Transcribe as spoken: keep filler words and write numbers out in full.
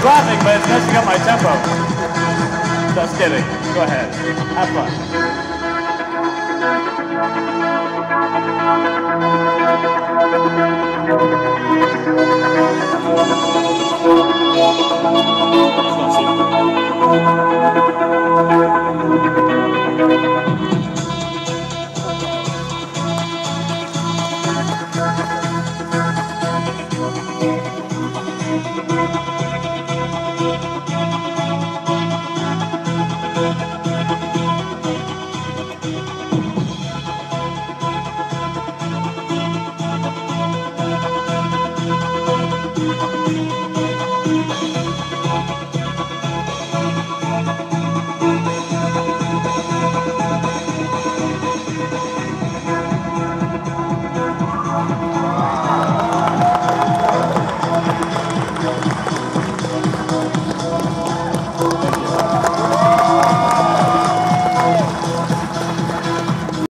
laughing, but it's messing up my tempo. Just kidding. Go ahead. Have fun.